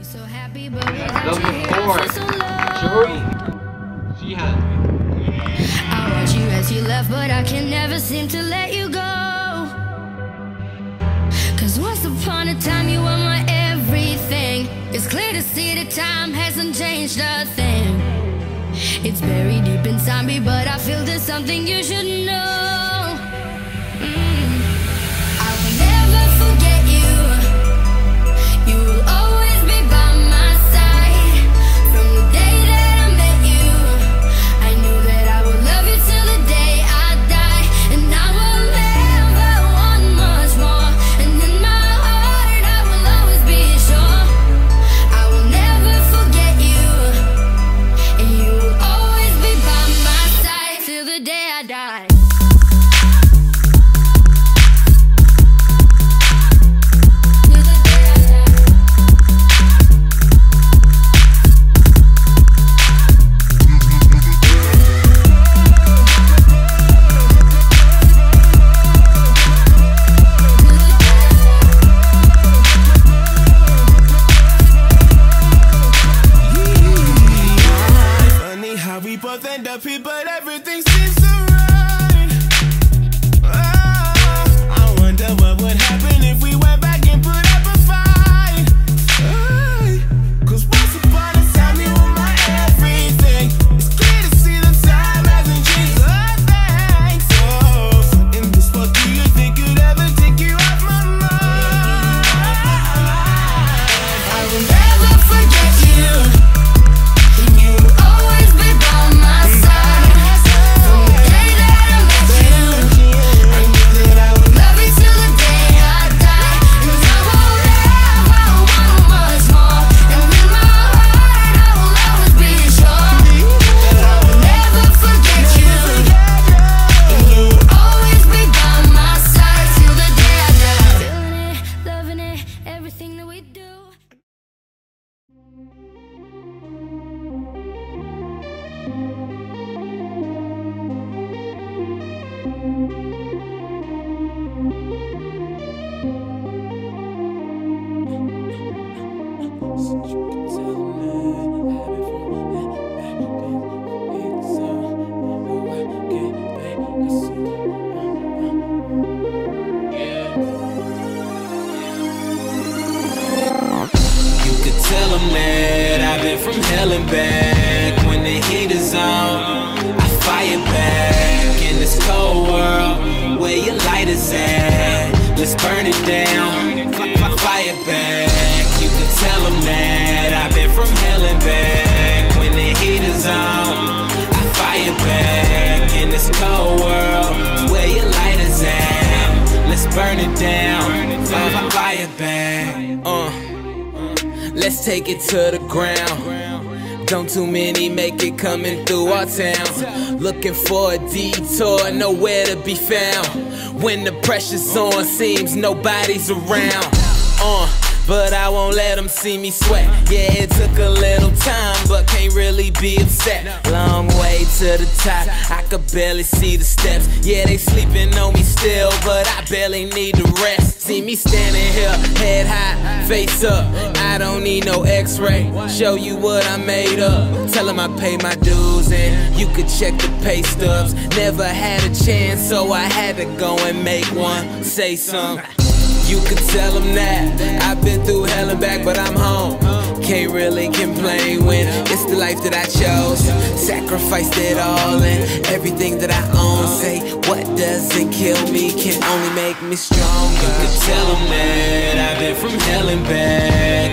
so happy, but Number 4, Sheehan. I watch you as you left, but I can never seem to let you go. Cause once upon a time you were my everything. It's clear to see that time hasn't changed a thing. It's buried deep inside me, but I feel there's something you should know. I will never forget you. You will always be by my side. From the day that I met you, I knew that I would love you till the day I die. And I will never want much more. And in my heart I will always be sure. I will never forget you. And you will always be by my side till the day I die. We both end up here, but everything seems so right. Oh, I wonder what would happen if we went back and put up a fight. Cause once upon a time you were my everything. It's clear to see the time hasn't changed a thing. So, in this world, do you think could ever take you off my mind? I will never forget you. Everything that we do. Tell them that I've been from hell and back. When the heat is on, I fire back. In this cold world, where your light is at, let's burn it down, fire back. You can tell them that I've been from hell and back. When the heat is on, I fire back. In this cold world, where your light is at, let's burn it down, fire back. Let's take it to the ground. Don't too many make it coming through our town. Looking for a detour, nowhere to be found. When the pressure's on, seems nobody's around. But I won't let them see me sweat. Yeah, it took a little time, but can't really be upset. Long way to the top, I could barely see the steps. Yeah, they sleeping on me still, but I barely need to rest. See me standing here, head high, face up. I don't need no x-ray, show you what I made up. Tell them I paid my dues and you could check the pay stubs. Never had a chance, so I had to go and make one. Say something. You could tell them that I've been through hell and back, but I'm home. Can't really complain when it's the life that I chose. Sacrificed it all and everything that I own. Say what doesn't kill me can only make me strong. You could tell them that I've been from hell and back.